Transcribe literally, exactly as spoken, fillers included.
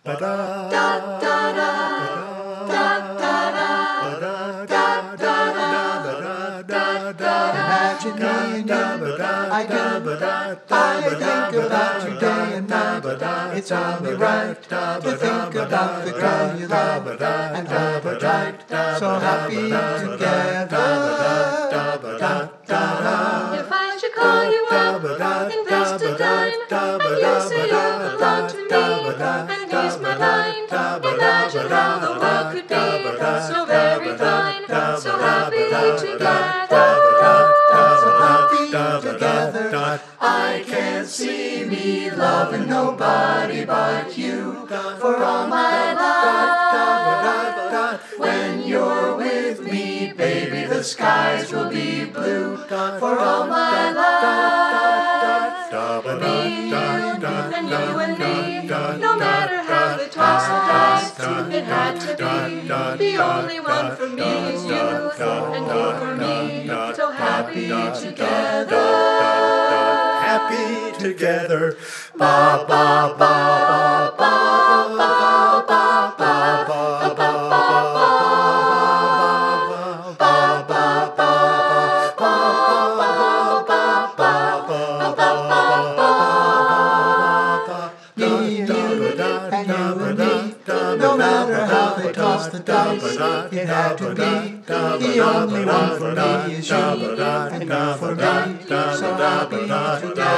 Imagine me and you, I do. I think about you day and night. It's only right to think about the girl you love and hold her tight. So happy together. If I should call you up, invest a dime, and you say you belong to me, and here's my line. Imagine how the world could be so very fine, so happy together. So happy together. I can't see me loving nobody but you for all my life. When you're with me, baby, the skies will be blue for all my life. Me and you and me, no matter how they toss the dice, it had to be. The only one for me is you, and you for me, so happy together. Happy together. Ba ba ba ba ba ba ba ba ba no matter how they toss the dice, it had to be. The only one for me is you, and you for me, so happy together.